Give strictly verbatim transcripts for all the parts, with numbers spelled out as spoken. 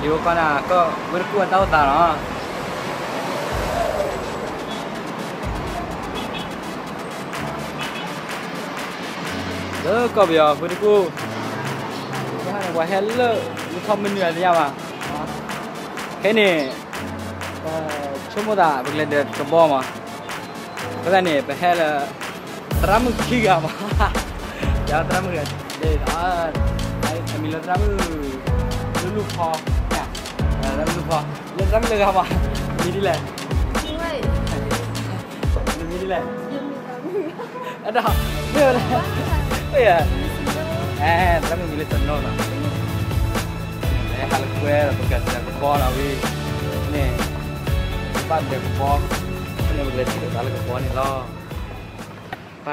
đi vô con à có bữa cua tao tao nó đó có bây giờ bữa cua cái này quả hell lợ không mình người nhau à cái này chúng ta đã được lên được cái bom mà cái này phải hell tram khi à mà giờ tram người đây đó đây mình lên tram lu kho nha tram lu kho lên tramเลยครับมีนี่แหละมีนี่แหละอันนั้นเดี๋ยวนะเอ้ยเอ๊ะ tramมีเลยจนโน่นอ่ะเอ๊ะฮัลโหลเว้ยเราประกาศจะคอเราวินี่บ้านเด็กคอนี่มันเลยที่เด็กอะไรกับคอนี่รอไป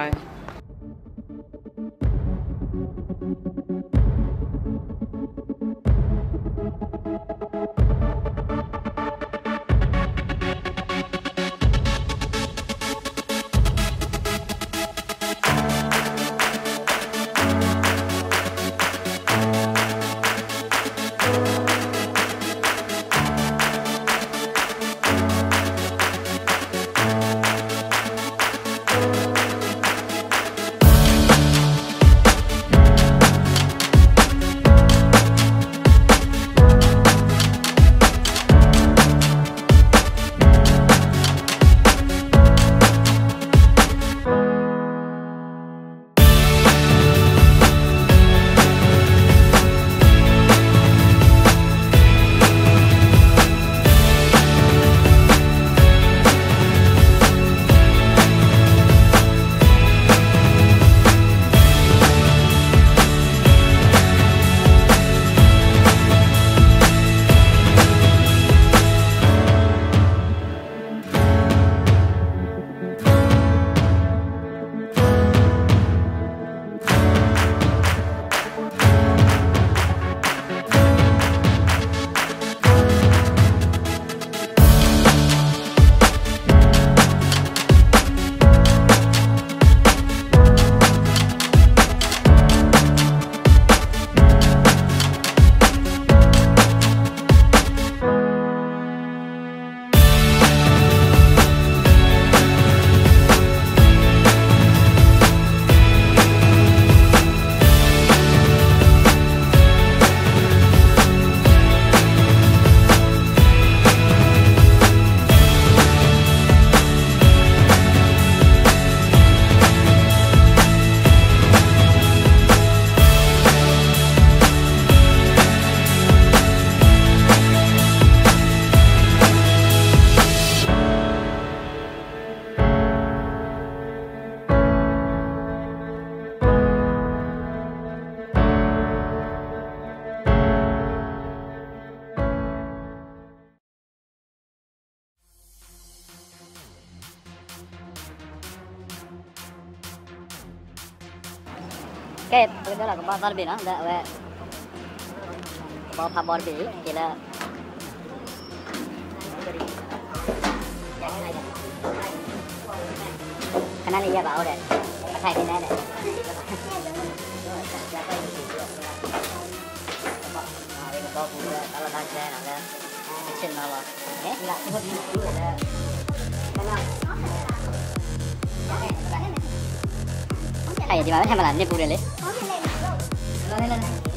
Cái tôi đó là có bao giờ bị nó đã về bao pha bò bị thì là cái này là bảo đấy thay cái này đấy kalau dah saya nak dah action lah, eh? Tidak seperti itu ada. Kayak di mana? Hemala ni pura le.